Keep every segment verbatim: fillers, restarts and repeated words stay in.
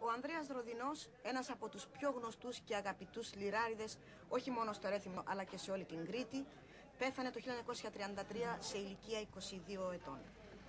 Ο Ανδρέας Ροδινός, ένας από τους πιο γνωστούς και αγαπητούς λιράριδες, όχι μόνο στο Ρέθυμνο αλλά και σε όλη την Κρήτη, πέθανε το χίλια εννιακόσια τριάντα τρία σε ηλικία είκοσι δύο ετών.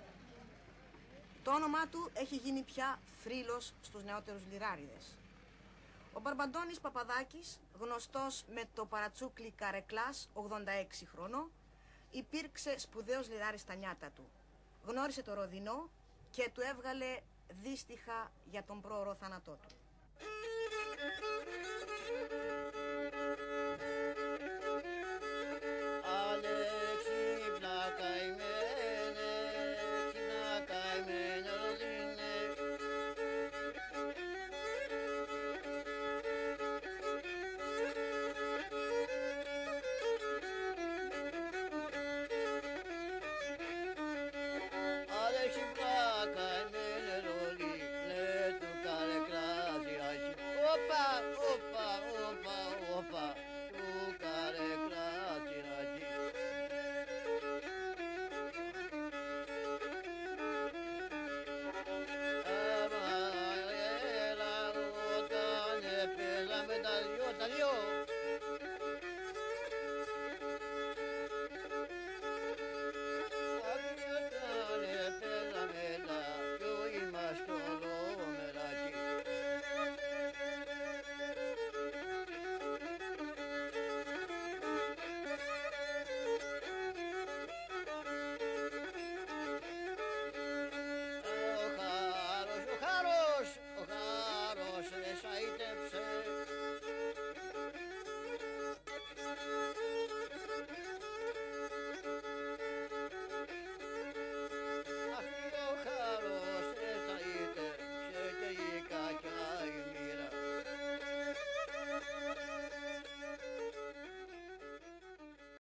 Το όνομά του έχει γίνει πια θρύλος στους νεότερους λιράριδες. Ο Μπαρμπαντώνης Παπαδάκης, γνωστός με το παρατσούκλι Καρεκλάς, ογδόντα έξι χρονών, υπήρξε σπουδαίος λιράρης στα νιάτα του. Γνώρισε το Ροδινό και του έβγαλε δύστιχα για τον πρόωρο θάνατό του.